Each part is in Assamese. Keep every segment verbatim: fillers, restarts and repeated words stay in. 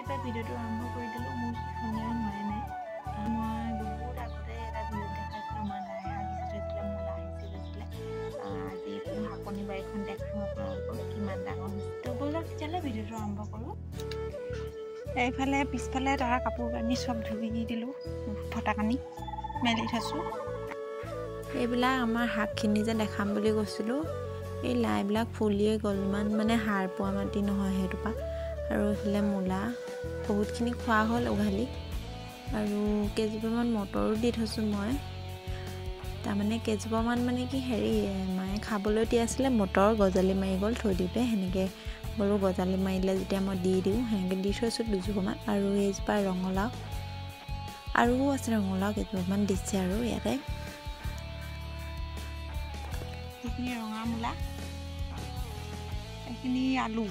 এবাৰ ভিডিঅ'টো আৰম্ভ কৰি দিলোঁ। মোৰ ধুনীয়া হোৱাই নাই। মই বহুত আগতে এটা ভিডিঅ' দেখাইছিলোঁ। আমাৰ লাই শাক সিঁচি থৈছিলে, মূলা সিঁচি থৈছিলে। আজি শাকনি বাৰীখন দেখাম আপোনালোকক কিমান ডাঙৰ হৈছে। তো ব'লক তেতিয়াহ'লে ভিডিঅ'টো আৰম্ভ কৰোঁ। এইফালে পিছফালে তাৰ কাপোৰ কানি চব ধুই দি দিলোঁ, ফটা কানি মেলি থৈছোঁ। এইবিলাক আমাৰ শাকখিনি যে দেখাম বুলি কৈছিলোঁ, এই লাইবিলাক ফুলিয়ে গ'ল। ইমান মানে সাৰ পোৱা মাটি নহয় সেইটোপা। আৰু এইফালে মূলা বহুতখিনি খোৱা হ'ল উঘালি। আৰু কেইজোপামান মটৰো দি থৈছোঁ মই। তাৰমানে কেইজোপামান মানে কি হেৰি মায়ে খাবলৈ দি আছিলে, মটৰ গজালি মাৰি গ'ল থৈ দিওঁতে। সেনেকৈ বোলো গজালি মাৰিলে যেতিয়া মই দি দিওঁ, সেনেকৈ দি থৈছোঁ দুজোপামান। আৰু এইজোপা ৰঙালাও আৰু আছে, ৰঙালাও কেইজোপামান দিছে আৰু ইয়াতে। এইখিনি ৰঙা মূলা, এইখিনি আলু,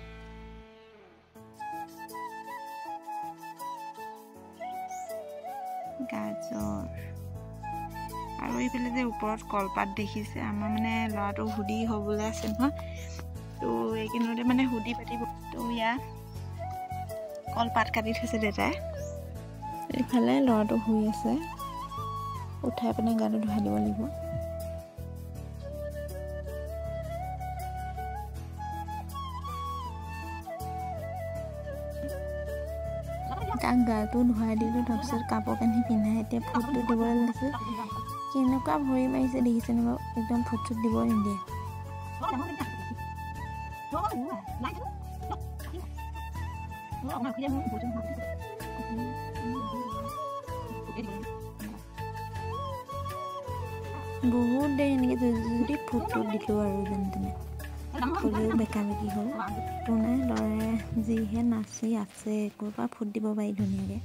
গাজৰ, আৰু এইফালে যে ওপৰত কলপাত দেখিছে, আমাৰ মানে ল'ৰাটো হুদি হ'বলৈ আছে নহয়। তো এইকেইদিনতে মানে হুদি পাতিব। তো ইয়াত কলপাত কাটি থৈছে দেউতাই। এইফালে ল'ৰাটো শুই আছে, উঠাই পিনে গাটো ধুৱাই দিব লাগিব। তাক গাটো ধুৱাই দিলোঁ, তাৰপিছত কাপোৰ কানি পিন্ধাই এতিয়া ফুটটো দিবলৈ লৈছোঁ। কেনেকুৱা ভৰি মাৰিছে দেখিছেনে বাৰু? একদম ফুট চুট দিব নিদিয়ে। বহুত দেৰি এনেকৈ যদি ফুটটো দিলোঁ আৰু যেনে তেনে হ'লেও বেকা বেকি হ'ল। একো নাই, ল'ৰাই যিহে নাচি আছে, ক'ৰপৰা ফুট দিব পাৰি ধুনীয়াকৈ।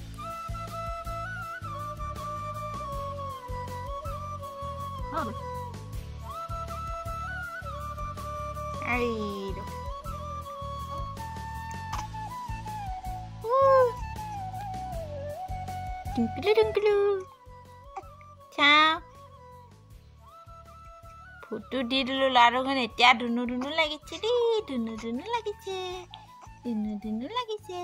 টুংকিলু টুংকিলু চাওঁ, ফুটটো দি দিলোঁ ল'ৰাটোখন। এতিয়া ধুনু ধুনু লাগিছে দেই, ধুনু ধুনু লাগিছে, ধুনু ধুনু লাগিছে।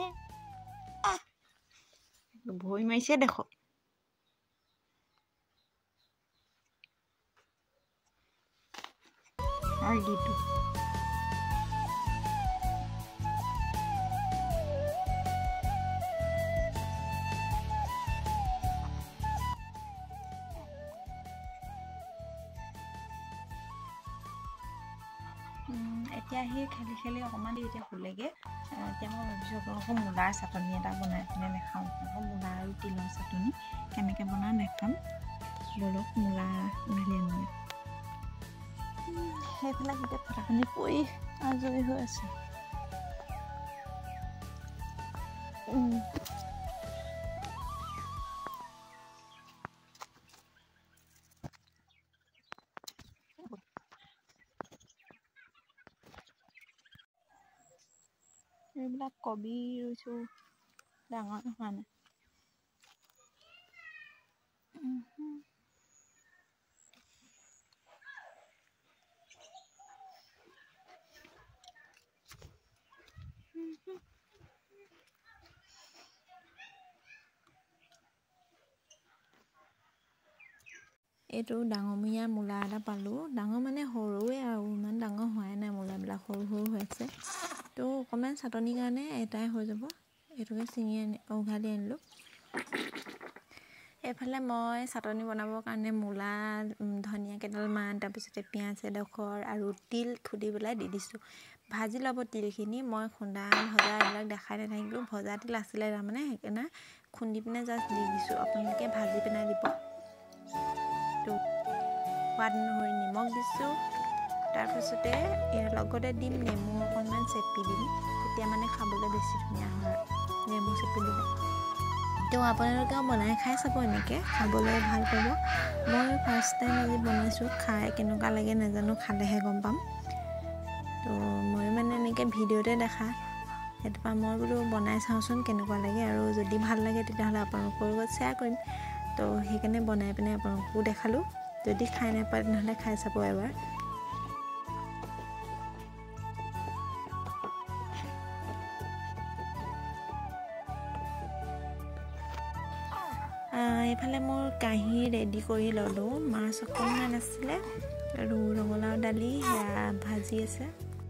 ভৰি মাৰিছে দেখক। আৰু দিটো এতিয়া আহি খেলি খেলি অকণমান দেৰি এতিয়া শুলেগৈ। এতিয়া মই ভাবিছোঁ আপোনালোকক মূলাৰ চাটনি এটা বনাই পিনে দেখাওঁ। আপোনালোকক মূলা আৰু তিলৰ চাটনি কেনেকৈ বনাওঁ দেখাম। বলক মূলা উঘালি আনোগৈ। সেইফালে গোটেই ফটাখিনি পৰি আজৰি হৈ আছে। এইবিলাক কবি ৰুইছোঁ, ডাঙৰ হোৱা নাই। এইটো ডাঙৰমূৰীয়া মূলা এটা পালোঁ। ডাঙৰ মানে সৰুৱে আৰু ইমান ডাঙৰ হোৱাই নাই, মূলাবিলাক সৰু সৰু হৈ আছে। তো অকণমান চাটনিৰ কাৰণে এটাই হৈ যাব। এইটোকে ছিঙি আনি উঘালি আনিলোঁ। এইফালে মই চাটনি বনাবৰ কাৰণে মূলা, ধনিয়া কেইডালমান, তাৰপিছতে পিঁয়াজ এডোখৰ আৰু তিল খুন্দি পেলাই দি দিছোঁ। ভাজি ল'ব তিলখিনি। মই খুন্দা ভজা এইবিলাক দেখাই নাথাকিলোঁ। ভজা তিল আছিলে তাৰমানে, সেইকাৰণে খুন্দি পিনে জাষ্ট দি দিছোঁ। আপোনালোকে ভাজি পিনে দিব। তো সোৱাদ অনুসৰি নিমখ দিছোঁ। তাৰপিছতে ইয়াৰ লগতে দিম নেমু অকণমান চেপি দিম, তেতিয়া মানে খাবলৈ বেছি ধুনীয়া হয়। নেমু চেপি দিলে তো আপোনালোকেও বনাই খাই চাব, এনেকৈ খাবলৈ ভাল পাব। মই ফাৰ্ষ্ট টাইম আজি বনাইছোঁ, খাই কেনেকুৱা লাগে নাজানো, খালেহে গম পাম। তো মই মানে এনেকৈ ভিডিঅ'তে দেখা, সেইটোপৰা মই বোলো বনাই চাওঁচোন কেনেকুৱা লাগে, আৰু যদি ভাল লাগে তেতিয়াহ'লে আপোনালোকৰ লগত শ্বেয়াৰ কৰিম। তো সেইকাৰণে বনাই পিনে আপোনালোককো দেখালোঁ। যদি খাই নাপায় তেনেহ'লে খাই চাব এবাৰ। এইফালে মোৰ কাঁহী ৰেডি কৰি ল'লোঁ। মাছ অকণমান আছিলে আৰু ৰঙালাও দালি সেয়া ভাজি আছে।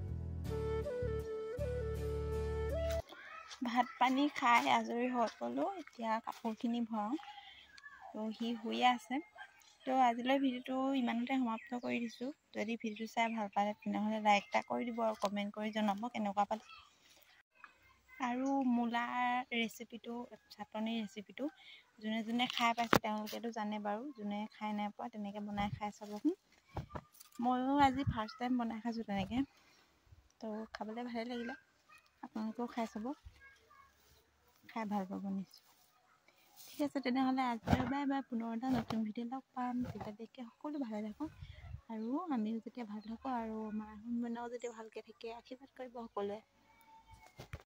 ভাত পানী খাই আজৰি হৈ গ'লোঁ। এতিয়া কাপোৰখিনি ভৰাওঁ। তো সি শুই আছে। তো আজিলৈ ভিডিঅ'টো ইমানতে সমাপ্ত কৰি দিছোঁ। যদি ভিডিঅ'টো চাই ভাল পালে তেনেহ'লে লাইক এটা কৰি দিব আৰু কমেণ্ট কৰি জনাব কেনেকুৱা পালে। আৰু মূলাৰ ৰেচিপিটো, চাটনিৰ ৰেচিপিটো যোনে যোনে খাই পাইছে তেওঁলোকেতো জানে বাৰু। যোনে খাই নাই পোৱা তেনেকৈ বনাই খাই চাবচোন। ময়ো আজি ফাৰ্ষ্ট টাইম বনাই খাইছোঁ তেনেকৈ। তো খাবলৈ ভালেই লাগিলে। আপোনালোকেও খাই চাব, খাই ভাল পাব নিশ্চয়। ঠিক আছে তেনেহ'লে আজিলৈ বাই বাই। পুনৰ এটা নতুন ভিডিঅ' লগ পাম। তেতিয়ালৈকে সকলো ভালে থাকক আৰু আমিও যেতিয়া ভাল থাকোঁ আৰু আমাৰ আহোম মানুহেও যেতিয়া ভালকৈ থাকে আশীৰ্বাদ কৰিব সকলোৱে।